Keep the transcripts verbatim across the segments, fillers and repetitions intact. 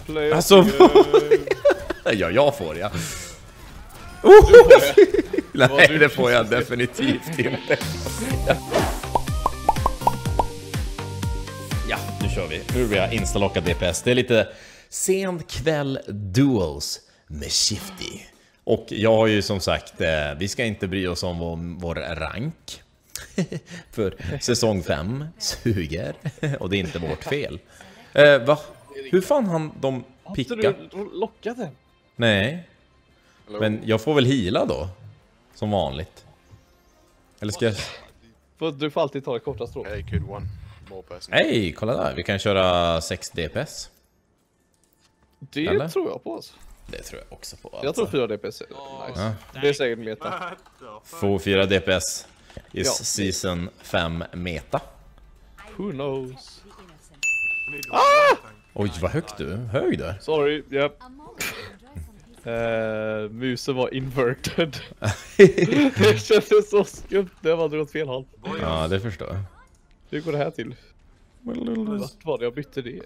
Play Alltså, ja, jag får ja. Oh! Nej, det får jag definitivt inte. Ja, nu kör vi. Nu blir jag installocka D P S. Det är lite sen kväll duels med Shifty. Och jag har ju som sagt, eh, vi ska inte bry oss om vår, vår rank. För säsong fem suger. Och det är inte vårt fel. Eh, va? Hur fan han de picka? Har du lockat den? Nej. Men jag får väl heala då? Som vanligt. Eller ska jag... Du får alltid ta det korta strå. Hej, kolla där. Vi kan köra sex D P S. Det Eller? tror jag på alltså. Det tror jag också på alltså. Jag tror fyra D P S. Nice. Ja. Det är säkert meta. Få fyra D P S is Ja. season fem meta. Who knows? Oj, vad högt du. Hög du. Sorry, yep. Uh, musen var inverted. Det kändes så skumt. Det var åt fel håll. Ja, det förstår jag. Hur går det här till? Vart var det jag bytte det?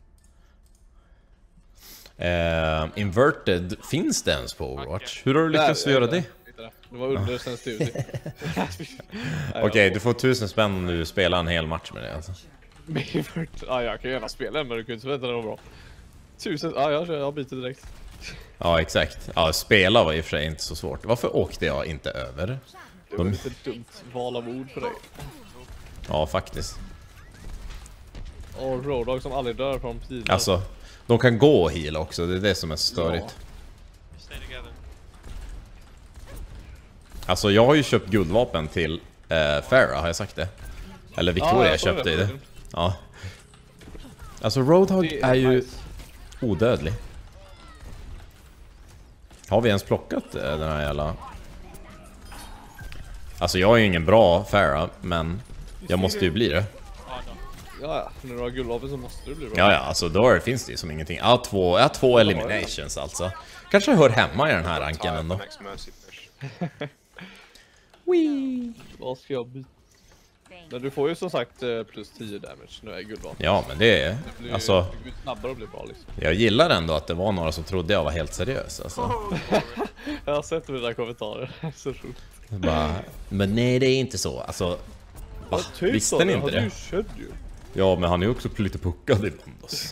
Uh, inverted, finns det ens på Overwatch? Hur har du lyckats Där, göra där, det? där. Det var under sen studie. Okej, okay, du får tusen spänn om du spelar en hel match med det alltså. Ja, jag kan gärna spela men du kan inte vänta det var bra. Tusen, ja jag, jag byter direkt. Ja, exakt. Ja, spela var i och för sig inte så svårt. Varför åkte jag inte över? Det var lite dumt val av ord för dig. Ja, faktiskt. Och Roadhog som aldrig dör från pilar. Alltså, de kan gå och heala också, det är det som är störigt. Ja. Alltså, jag har ju köpt guldvapen till eh, Farah, har jag sagt det? Eller Victoria Ja, köpte det, det. Ja. Alltså, Roadhog är, är ju nice. odödlig. Har vi ens plockat eh, den här jävla... Alltså, jag är ju ingen bra Farah, men jag måste ju bli det. Ja, när du har guldvapen så måste du bli bra. Ja, ja, alltså då finns det ju som ingenting. Ja, två, ja, två eliminations alltså. Kanske hör hemma i den här ranken ändå. Wee. Vad ska jag byta? Men du får ju som sagt plus tio damage nu är guldvapen. Ja, men det är... Det blir, alltså, det blir snabbare och blir bra liksom. jag gillar ändå att det var några som trodde jag var helt seriös alltså. Jag har sett mina kommentarer. Så sjukt. Bara, men nej, det är inte så. Alltså, va, typ visste så, ni jag inte hade det? ju kött ju. Ja, men han är ju också lite puckad ibland så.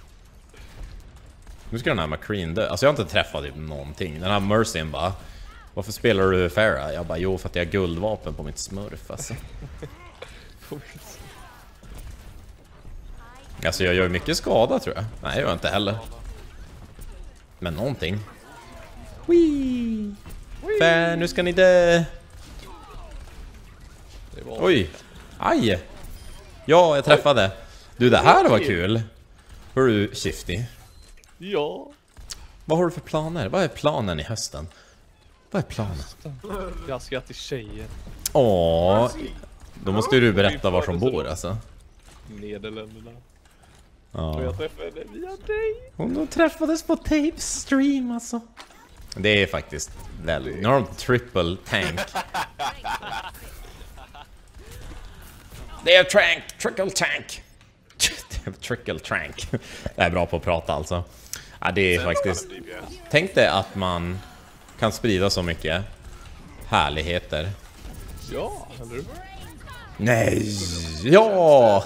Nu ska den här McCreen dö. Alltså jag har inte träffat typ någonting. Den här Mercyn bara, varför spelar du Farah? Jag bara, jo för att jag har guldvapen på mitt smurf alltså. Alltså jag gör mycket skada tror jag. Nej, jag gör inte heller. Men någonting. Wee. Fan, nu ska ni dö. Oj. Aj. Ja, jag träffade. Du, det här var kul. Hör du, Shifty? Ja. Vad har du för planer? Vad är planen i hösten? Vad är planen? Jag ska till tjejer. Åh. Då måste ju du berätta var som bor alltså. Nederländerna. Ja. Och jag träffade henne via dig. Hon de träffades på tape stream alltså. Det är faktiskt väldigt... Nu har de triple tank. Det är trank, trickle tank. Trickle tank. Det är bra på att prata alltså. Ja, det är faktiskt... Tänk dig att man kan sprida så mycket härligheter. Ja, eller hur? Nej! Ja!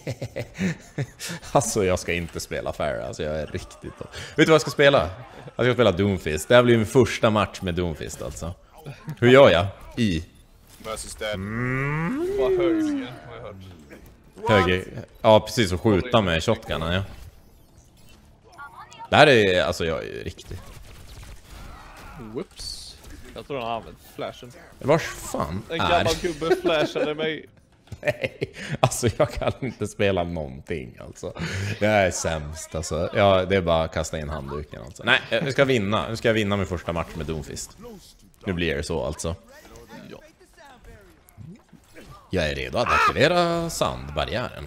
Alltså jag ska inte spela Farah. Alltså jag är riktigt... Vet du vad jag ska spela? Jag ska spela Doomfist. Det här blir min första match med Doomfist alltså. Hur gör jag? I? Mm. Vad höjningen har jag hört. Höger. Ja, precis. Och skjuta med shotgunen, ja. Det här är... Alltså jag är ju riktigt... Whoops. Jag tror han har använt flashen. Vars fan En är... gammal gubbe flashade mig. Nej, alltså jag kan inte spela någonting alltså. Jag är sämst alltså. Ja, det är bara att kasta in handduken alltså. Nej, jag ska vinna. Nu ska jag vinna min första match med Doomfist. Nu blir det så alltså. Ja. Jag är redo att aktivera sandbarriären.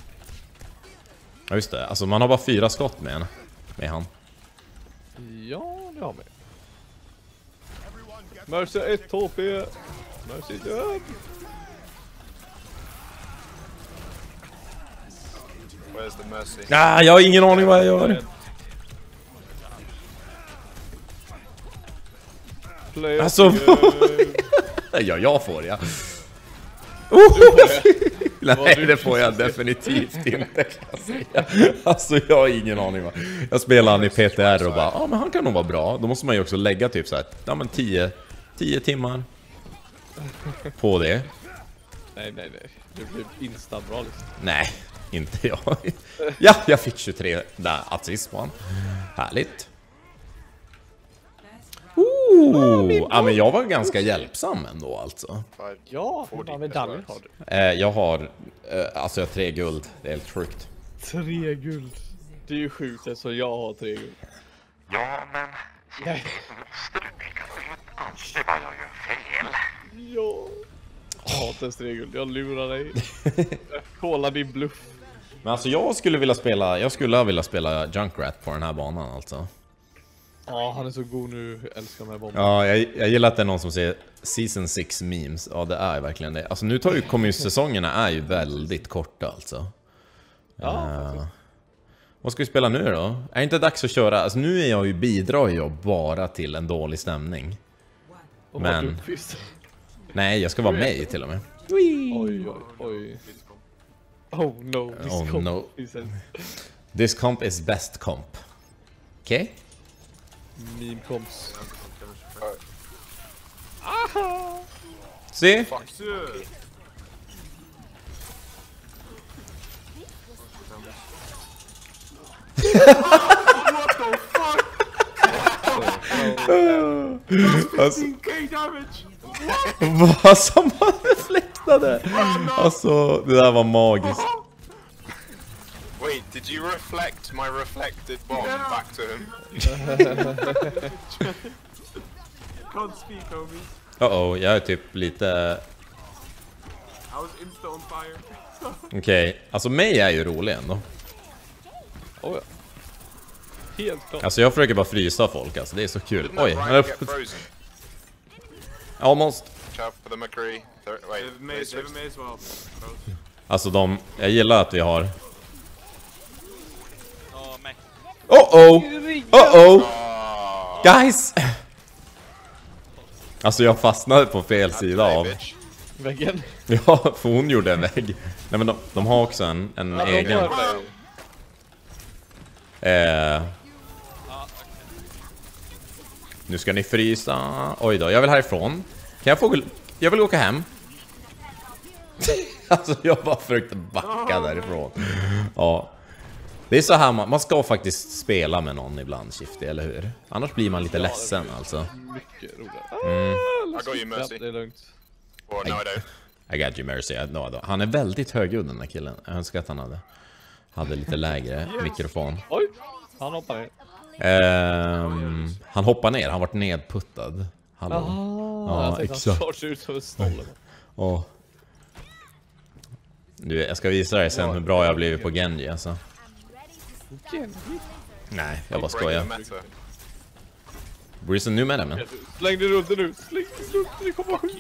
Ja just det, alltså man har bara fyra skott med, med han. Ja, det har vi. Mercy ett H P. Mercy död. Ah, jag har ingen aning vad jag gör. Play Alltså, ja, jag får ja. Oh! Nej, det får jag definitivt inte, kan jag säga. Alltså, jag har ingen aning va. Jag spelar han i P T R och bara, ja ah, men han kan nog vara bra. Då måste man ju också lägga typ så här, ja men tio timmar på det. Nej, nej, nej. Det blir insta bra liksom. Nej, inte jag. Ja, jag fick tjugotre där assist på han. Härligt. Ooh, ja, men jag var ganska hjälpsam ändå alltså. Ja, hur många medaljer har du? Eh, jag har, eh, alltså jag har tre guld. Det är helt sjukt. Tre guld. Det är ju sjukt så jag har tre guld. Ja, men... Nej. Måste du peka ut alltid vad jag gör fel? Ja. Jag har inte ens tre guld. Jag lurar dig. Jag kollar din bluff. Men alltså jag skulle vilja spela, jag skulle vilja spela Junkrat på den här banan alltså. Ja, han är så god nu. Jag älskar de här bomberna. Ja, jag, jag gillar att det är någon som säger Season sex memes. Ja, det är verkligen det. Alltså nu tar ju, kommer ju säsongerna är ju väldigt korta alltså. Ja, uh, vad ska vi spela nu då? Är det inte dags att köra? Alltså nu är jag ju, bidrar jag bara till en dålig stämning. och men- Duckfist. Nej, jag ska vara med till och med. Oj, oj, oj. Oh no, this Oh, comp no. is a This comp is best comp. Okej? Okay? meme comps. Se? Alltså, vad som han reflektade. Alltså, det där var magiskt. Wait, did you reflect my reflected bomb back to him? Can't speak, homies. Uh-oh, jag är typ lite... I was insta on fire. Okej, okay. Alltså mig är ju rolig ändå. Oh, ja. Helt klart. Alltså jag försöker bara frysa folk, alltså det är så kul. Didn't Oj, that han Ryan har get fått... frozen? Almost. Chop for the McCree. Thir- Wait, They've made, they they've switched. made as well. Alltså de... Jag gillar att vi har... Oh, Mac. Uh-oh! Uh-oh! Ah, Guys! Alltså jag fastnade på fel sida play, av... bitch. Väggen. Ja, för hon gjorde en vägg. Nej men de, de har också en, en Ja, de egen... har det. Eh, nu ska ni frysa. Oj då, jag vill härifrån. Kan jag få... Jag vill åka hem. Alltså jag bara försökte backa därifrån. Ja. Det är så här man, man ska faktiskt spela med någon ibland, Shifty, eller hur? Annars blir man lite ledsen alltså. Mycket roligare. Mm. I got you, Mercy. Det är lugnt. Or no, I don't. I got you, Mercy. No, no. Han är väldigt högljudd den här killen. Jag önskar att han hade, hade lite lägre mikrofon. Oj, han hoppar ner. Ehm, han hoppar ner, han vart nedputtad. Hallå. Ja, Ja, jag tänkte exakt. han ser ut som en stolle. Åh. Du, jag ska visa dig sen hur bra jag har blivit på Genji alltså. Nej, jag bara Breaking the skojar. meta. Breeze nu med det men. Släng dig runt nu. Släng dig runt, det kommer sjukt.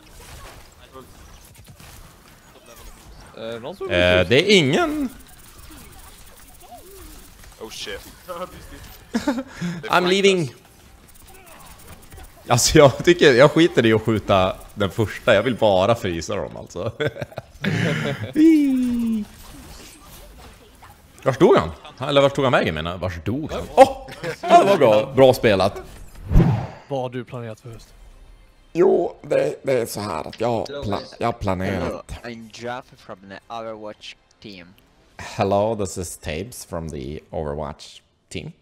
Eh, någon som Eh, det är ingen. Oh shit. I'm leaving. Alltså jag tycker, jag skiter i att skjuta den första. Jag vill bara frysa dem alltså. Var stod han? Eller var tog han vägen menar? Var stod han? Åh! Oh! Det var bra, bra spelat. Vad har du planerat för höst? Jo, det, det är så här att jag, pla jag har planerat. I'm Jeff from the Overwatch team. Hello, this is Tabes from the Overwatch team.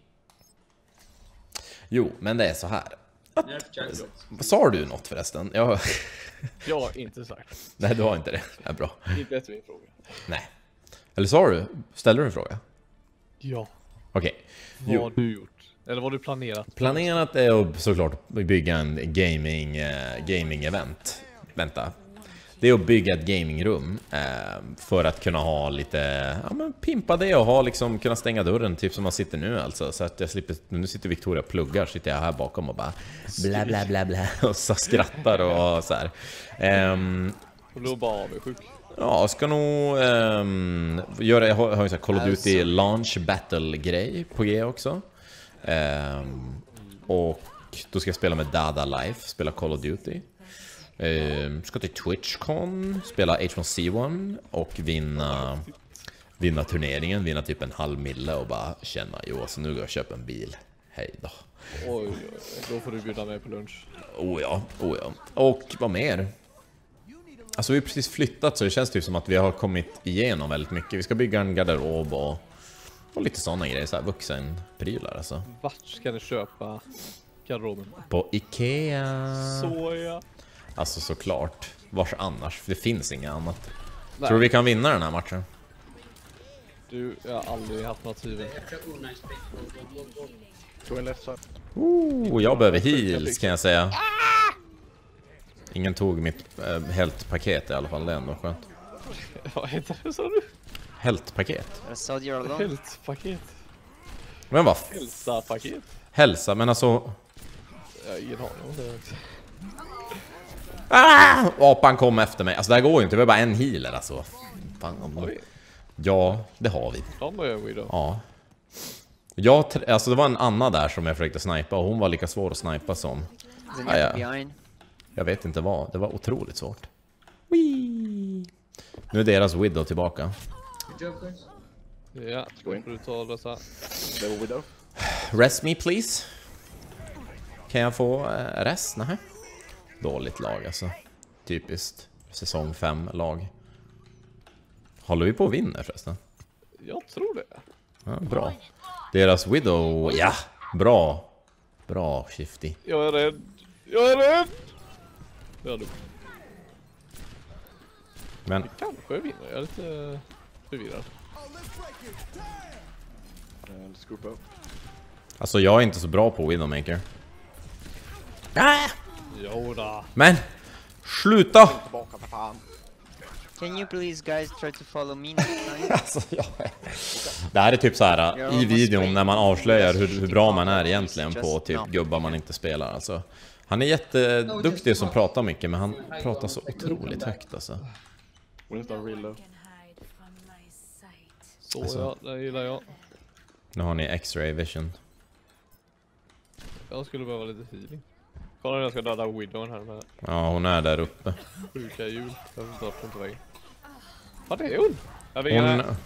Jo, men det är så här. Sa du något förresten? Jag... Jag har inte sagt. Nej, du har inte det. Det är bra. Inte efter min fråga. Nej. Eller sa du? Ställde du en fråga? Ja. Okej. Vad Jo. har du gjort? Eller vad har du planerat? Planerat är att såklart bygga en gaming, eh, gaming-event. Vänta. Det är att bygga ett gamingrum eh, för att kunna ha lite, ja men pimpa det och ha liksom, kunna stänga dörren typ som man sitter nu alltså. Så att jag slipper, nu sitter Victoria och pluggar, sitter jag här bakom och bara bla bla bla bla och så skrattar och så här. Ehm, Och då bara avundsjuk. Ja, ska nog um, göra, jag har, har ju så här Call of Duty launch battle grej på G också. Um, och då ska jag spela med Dada Life, spela Call of Duty. Eh, ska till TwitchCon, spela H one C one och vinna vinna turneringen, vinna typ en halv mille och bara känna, jo, så nu går jag och köpa en bil. Hej då. Oj, då får du bjuda mig på lunch. Oh ja, oh ja. Och vad mer? Alltså vi har precis flyttat så det känns typ som att vi har kommit igenom väldigt mycket. Vi ska bygga en garderob och, och lite sådana grejer, så här vuxenprylar alltså. Vart ska ni köpa garderoben? På Ikea. Så ja. Alltså såklart. Vars annars? För det finns inget annat. Nej. Tror du vi kan vinna den här matchen? Du, jag har aldrig haft något tvivel. Oh, jag behöver heals kan jag säga. Ingen tog mitt äh, helt-paket i alla fall, det är ändå skönt. Vad heter det, sa du? Helt-paket? Soldier alone. Hältpaket. Men vad? Hälsa-paket. Hälsa, men alltså... Jag har ingen aning om det. Ah! Apan kom efter mig. Alltså det här går ju inte, det var bara en healer alltså. Fan, om... Ja, det har vi. De var jag då. Ja. Jag, alltså det var en Anna där som jag försökte snipa och hon var lika svår att snipa som... Ah, ja. Jag vet inte vad, det var otroligt svårt. Whee! Nu är deras Widow tillbaka. Ja, ska du ta dessa? Rest me please. Kan jag få eh, rest? Nej. Dåligt lag alltså. Typiskt säsong fem lag. Håller vi på att vinna förresten? Jag tror det. Ja, bra. Deras Widow, ja, bra. Bra, Shifty. Jag är rädd. Jag är rädd. Ja, du. Men Kanske jag vinner, jag är lite förvirrad. alltså jag är inte så bra på Widowmaker. Ah! Jodå. Men sluta! Can you please guys try to follow me next time? Alltså, ja. Det här är typ så här i videon när man avslöjar hur, hur bra man är egentligen på typ gubbar man inte spelar alltså. Han är jätteduktig som pratar mycket, men han pratar så otroligt högt alltså. Så Alltså. ja, det gillar jag. Nu har ni X-ray vision. Jag skulle behöva lite healing. Kolla när jag ska döda Widowen här med Ja, hon är där uppe. sjuka hjul. Jag vet inte vart hon på väg. Vad är hon? Jag vet Hon... inte.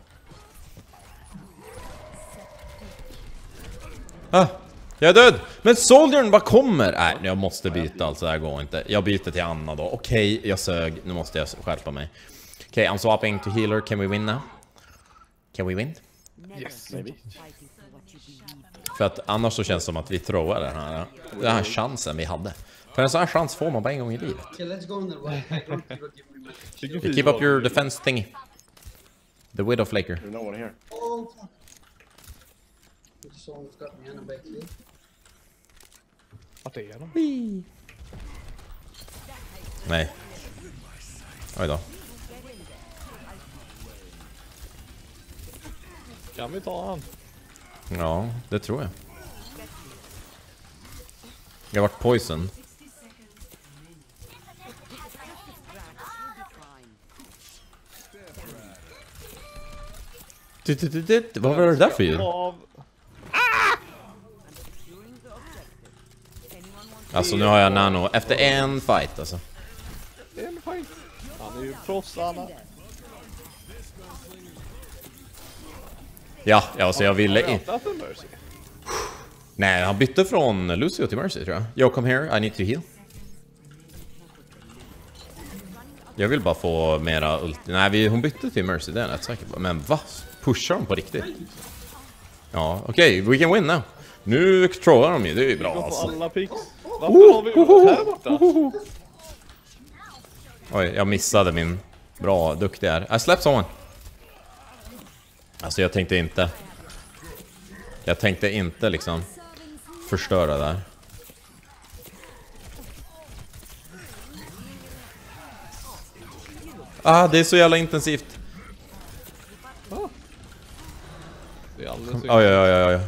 Ah, jag är död! Men Soldiern, vad kommer? Nej, jag måste byta alltså, det här går inte. Jag byter till Anna då. Okej, okay, jag sög. Nu måste jag skärpa mig. Okej, okay, I'm swapping to healer. Can we win now? Can we win? Yes, maybe. För att annars så känns det som att vi throwar den här, den här chansen vi hade. För en sån här chans får man bara en gång i livet. You keep up your defense thingy. The Widow Flaker. Vart är de? Nej. Oj då. Kan vi ta han? Ja, det tror jag. Jag har varit poison. Vad var det där för ljud? Alltså nu har jag nano efter en fight alltså. En fight. Han är ju proffs, Anna. Ja, alltså jag ville i... Vänta för Mercy. Nej, han bytte från Lucio till Mercy tror jag. Yo, come here, I need to heal. Jag vill bara få mera ulti... Nej, vi, hon bytte till Mercy, det är jag rätt säker på. Men vad? Pushar de på riktigt? Ja, okej, okay, we can win now. Nu trollar de ju, det är ju bra alltså. Alla picks. Varför har vi gjort här borta? Oj, jag missade min bra, duktig här. I slept someone. Alltså jag tänkte inte... Jag tänkte inte liksom förstöra där. Ah, det är så jävla intensivt. Ah. Det är alldeles Oj, oj, oj, oj.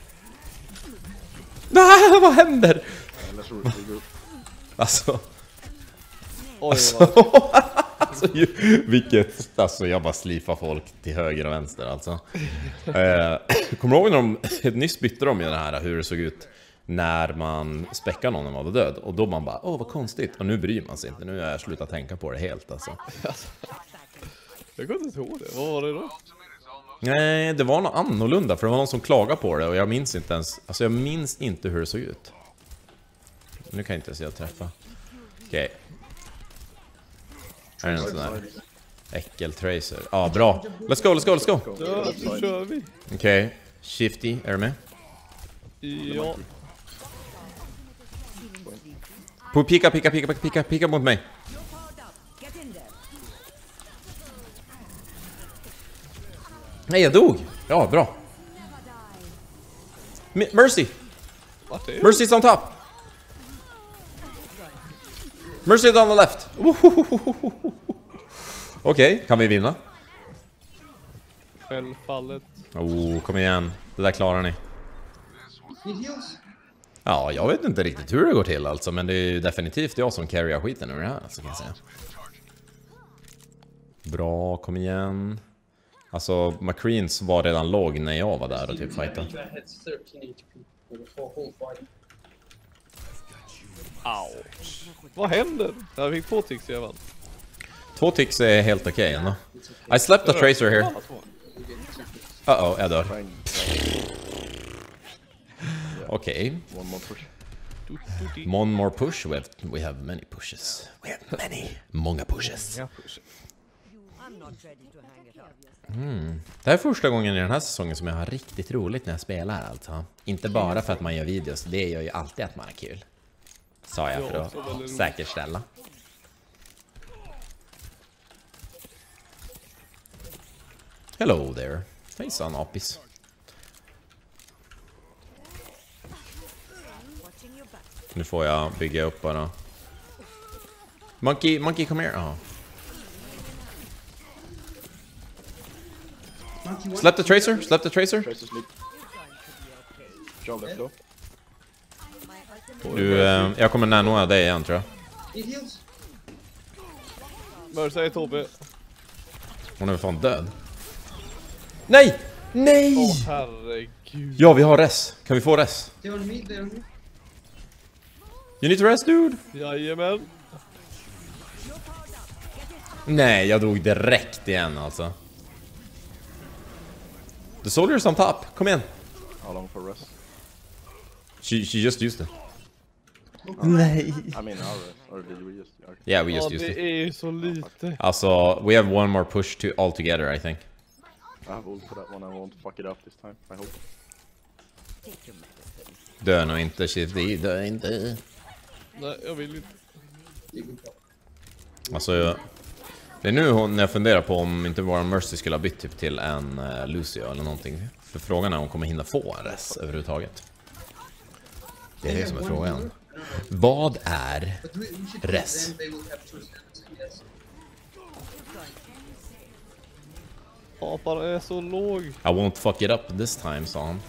Ah, vad händer? Alltså... Oj, Alltså, alltså ju, vilket, alltså jag bara slipar folk till höger och vänster alltså. eh, Kommer du ihåg när de, nyss bytte de ju det här hur det såg ut när man späckar någon när man var död. Och då man bara, åh vad konstigt. Och nu bryr man sig inte, nu har jag slutat tänka på det helt alltså. Jag kommer inte ihåg det, vad var det då? Nej, det var något annorlunda, för det var någon som klagade på det. Och jag minns inte ens, alltså jag minns inte hur det såg ut. Nu kan jag inte se att träffa. Okej. Okay. Är det en sån där äckeltracer? Ja, ah, bra. Let's go, let's go, let's go. Ja, så kör vi. Okej, okay. Shifty, är du med? Ja. På pika, pika, pika, pika, pika mot mig. Nej, jag dog. Ja, bra. M Mercy. Mercy's on top. Mercy on the left. Okej, okay, kan vi vinna? Självfallet. Oh, kom igen. Det där klarar ni. Ja, jag vet inte riktigt hur det går till alltså, men det är ju definitivt jag som carryar skiten ur det här, alltså, kan jag säga. Bra, kom igen. Alltså, McCreens var redan låg när jag var där och typ fightade. Ouch. Vad händer? Jag fick två ticks i alla fall. Två ticks är helt okej okay, ändå. I slept the tracer here. Uh-oh, jag dör. Okej. Okay. One more push. We have, we have many pushes. We have many. Många pushes. Mm. Det här är första gången i den här säsongen som jag har riktigt roligt när jag spelar alltså. Inte bara för att man gör videos, det gör ju alltid att man är kul. Sa jag för att säkerställa. Hello there. Hejsan Apis. Nu får jag bygga upp bara. Monkey, monkey, come here. Oh. Slap the tracer, slap the tracer. Du, eh, jag kommer nanoa dig igen tror jag. Mercy är Tobbe. Hon är fan död. Nej! Nej! Åh herregud. Ja, vi har res. Kan vi få res? You need to rest, dude. Jajamän. Nej, jag drog direkt igen alltså. The soldier's on top. Kom igen. How long for rest? She, she just used it. Nej. I mean, our rest. Or did we just... Okay. Yeah, we just ja, used det it. är ju så lite. Alltså, we have one more push to all together, I think. I have ult for that one. I won't fuck it up this time, I hope. Dö nog inte, Shifty. Dö inte. Nej, jag vill inte. Alltså, jag... det är nu hon, när jag funderar på om inte vår Mercy skulle ha bytt typ till en uh, Lucio eller någonting. För frågan är om hon kommer hinna få en res överhuvudtaget. Det är det som är frågan. Vad är res? Apan är så låg. I won't fuck it up this time, sa han.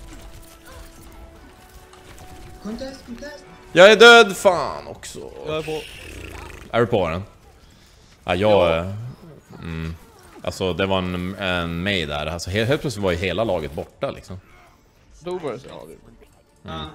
Jag är död, fan också. Jag är på. Är du på den? Ja, jag... Mm, alltså, det var en, en mig där. Alltså, helt, helt plötsligt var ju hela laget borta, liksom. Då Mercy, ja det. Mm.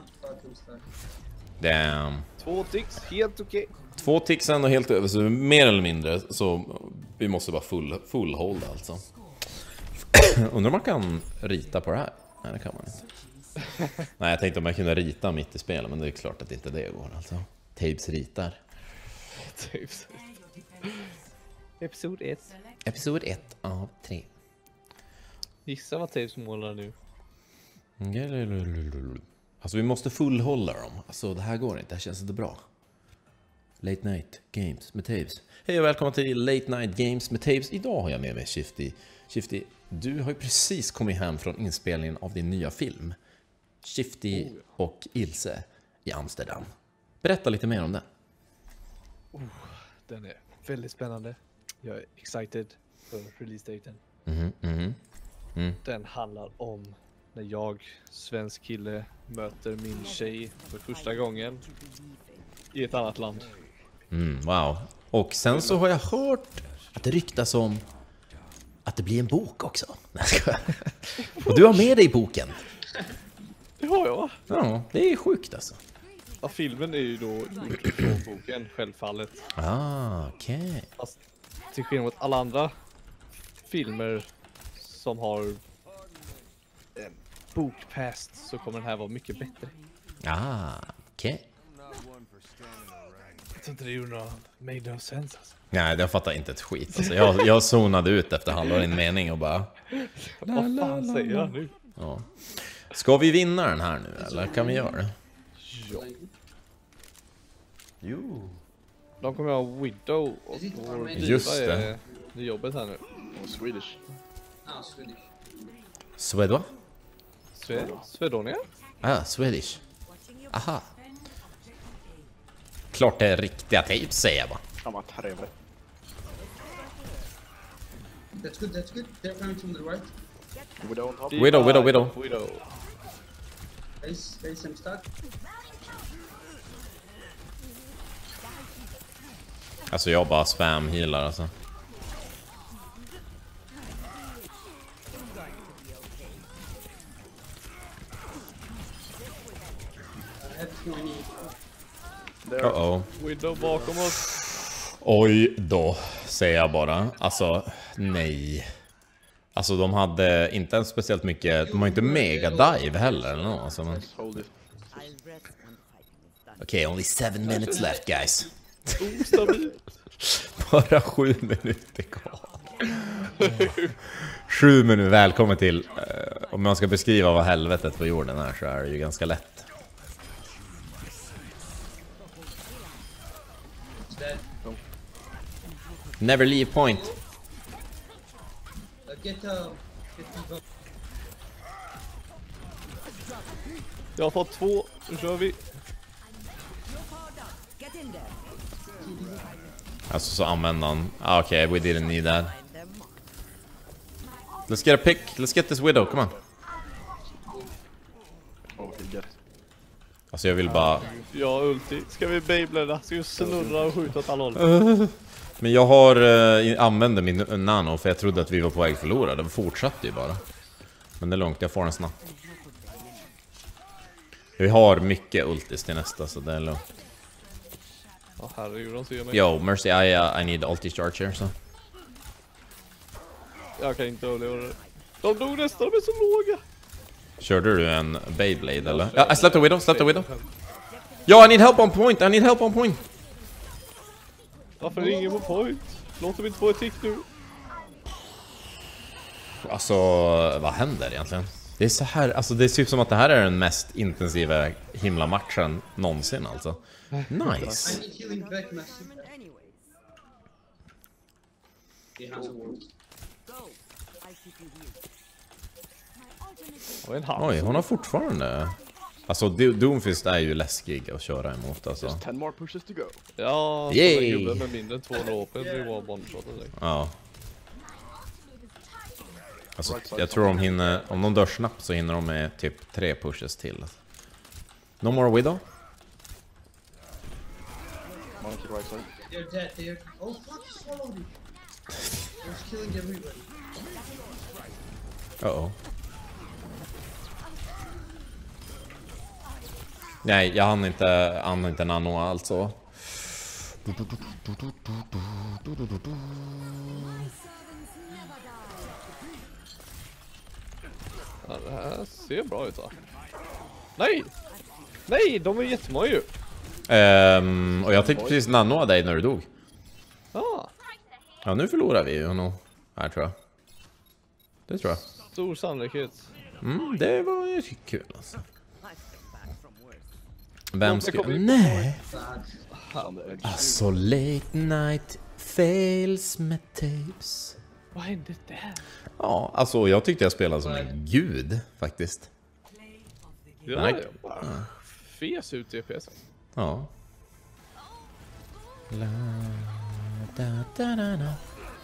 Damn. Två ticks, helt okej. Okay. Två ticks ändå helt över, så mer eller mindre. Så vi måste bara full, full hold alltså. Undrar om man kan rita på det här? Nej, det kan man inte. Nej, jag tänkte om jag kunde rita mitt i spelet, men det är klart att inte det går alltså. Tabes ritar. Tabes. Episod ett. Episod ett av tre. Gissa vad Tabes målar nu. Alltså vi måste fullhålla dem. Alltså det här går inte, det här känns inte bra. Late Night Games med Tabes. Hej och välkomna till Late Night Games med Tabes. Idag har jag med mig Shifty. Shifty, du har ju precis kommit hem från inspelningen av din nya film. Shifty och Ilse i Amsterdam. Berätta lite mer om den. Oh, den är väldigt spännande. Jag är excited för release-daten. Mm, mm, mm. Den handlar om när jag, svensk kille, möter min tjej för första gången i ett annat land. Mm, wow. Och sen så har jag hört att det ryktas om att det blir en bok också. Och du har med dig boken. var jag. Ja, det är sjukt alltså. Ja, filmen är ju då från boken, självfallet. Ah, okej. Okay. Fast till skillnad mot alla andra filmer som har en bokpast så kommer den här vara mycket bättre. Ah, okej. Okay. Jag tror inte det gjorde något, made no sense alltså. Nej, jag fattar inte ett skit. Alltså, jag, jag zonade ut efter halva din mening och bara... Vad fan säger han nu? Ja. Ska vi vinna den här nu, eller kan vi göra det? Ja. Jo. De kommer ha Widow och vår Just diva det. är i jobbet här nu. Oh, Swedish. Swedwa? Sve Svedonia? Ah, Swedish. Aha. Klart det är riktiga tejp, säger jag bara. Fan vad trevligt. That's good, that's good. They're coming from the right. Widow on top. Widow, widow, widow. Widow. Guys, guys, I'm stuck. Alltså jag bara spam healar alltså. Uh oh. Widow bakom oss. Oj då, säger jag bara. Alltså, nej. Alltså de hade inte ens speciellt mycket. De har inte mega dive heller eller något, alltså, men... Hold it. Okej, okay, only seven minutes left guys. Ostabilt. Bara sju minuter kvar. Sju minuter, välkommen till. Uh, om jag ska beskriva vad helvetet på jorden är så är det ju ganska lätt. Never leave point. Get, uh, get Jag har fått två, nu kör vi. Alltså så använder han. Ah, okej, okay, we didn't need that. Let's get a pick. Let's get this widow, come on. Oh, he get. Alltså jag vill bara... Ja, ulti. Ska vi Beyblada? Ska vi snurra och skjuta åt alla håll? Men jag har uh, använde min nano för jag trodde att vi var på väg förlora. Det fortsatte ju bara. Men det är lugnt, jag får den snabbt. Vi har mycket ultis till nästa så det är lugnt. Ja, herregud, de ser mig. Yo, Mercy, I, uh, I need ulti charge here, så. Jag kan inte överleva det. De dog nästan, de är så låga. Körde du en Beyblade eller? Ja, I slept a widow, slept a widow. Yo, I need help on point, I need help on point. Varför är det ingen på point? Låt dem inte få ett tick nu. Alltså, vad händer egentligen? Det är så här, alltså det ser ut som att det här är den mest intensiva himla matchen någonsin alltså. Nice. I need healing back, massive. He has a ward. Och en hand. Oj, hon har fortfarande... Alltså, Doomfist är ju läskig att köra emot alltså. Just ten more pushes to go. Ja, Yay! gubben med mindre än två vapen blir bara one-shot direkt. Ja. Alltså, jag tror de hinner... Om de dör snabbt så hinner de med typ tre pushes till. Alltså. No more widow? Monkey right side. They're dead, they're... Oh fuck, he swallowed it! I was killing everybody. Uh-oh. Nej, jag hann inte, hann inte nano alltså. Ja, det här ser bra ut va? Nej! Nej, de är jättemånga ju. Um, och jag tänkte precis nanoa dig när du dog. Ah, Ja, nu förlorar vi ju nog. Här tror jag. Det tror jag. stor sannolikhet. Mm, det var ju kul alltså. Vem ska... Nej! Alltså, late night fails med tapes. Vad hände där? Ja, alltså jag tyckte jag spelade som en gud faktiskt. Ja, Nej. jag bara fes ut i P S. Ja. La, da, da, da, da.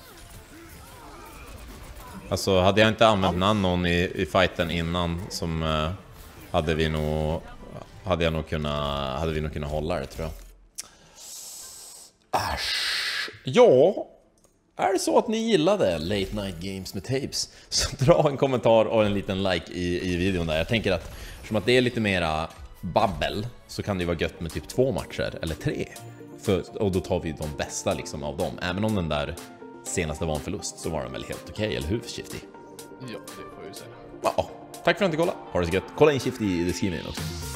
Alltså hade jag inte använt nanon i, i fighten innan som uh, hade vi nog hade jag nog kunnat hade vi nog kunnat hålla det tror jag. Äsch. Ja. är det så att ni gillade Late Night Games med Tapes, så dra en kommentar och en liten like i, i videon där. Jag tänker att som att det är lite mera babbel, så kan det ju vara gött med typ två matcher eller tre. För, och då tar vi de bästa liksom av dem. Även om den där senaste var en förlust, så var den väl helt okej, okay, eller hur Shifty? Ja, det får jag ju säga. Ja, tack för att ni kollade. Ha det så gött. Kolla in Shifty i beskrivningen också.